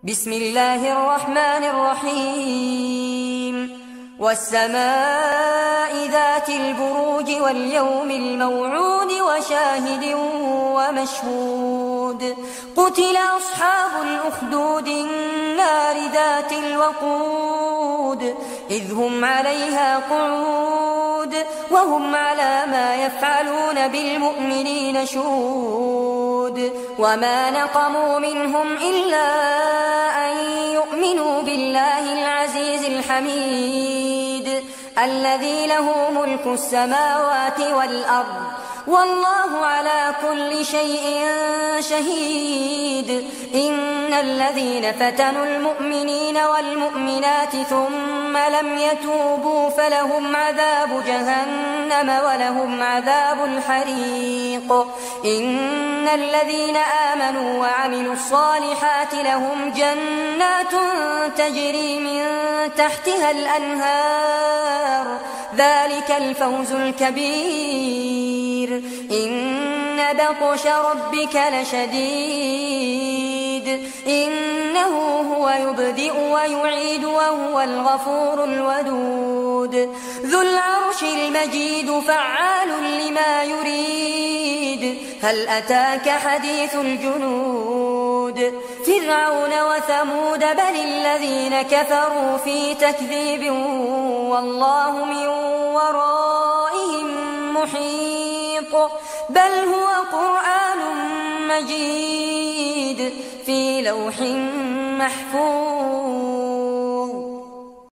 بسم الله الرحمن الرحيم والسماء ذات البروج واليوم الموعود وشاهد ومشهود قتل أصحاب الأخدود النار ذات الوقود إذ هم عليها قعود وهم على ما يفعلون بالمؤمنين شهود وما نقموا منهم إلا أن يؤمنوا بالله العزيز الحميد الذي له ملك السماوات والأرض والله على كل شيء شهيد إن الذين فتنوا المؤمنين والمؤمنات ثم لم يتوبوا فلهم عذاب جهنم ولهم عذاب الحريق إن الذين آمنوا وعملوا الصالحات لهم جنات تجري من تحتها الأنهار ذلك الفوز الكبير إن بطش ربك لشديد إنه هو يبدئ ويعيد وهو الغفور الودود ذو العرش المجيد فعال لما يريد هل أتاك حديث الجنود فرعون وثمود بل الذين كفروا في تكذيب والله من ورائهم محيط بل هو قرآن مجيد في لوح محفوظ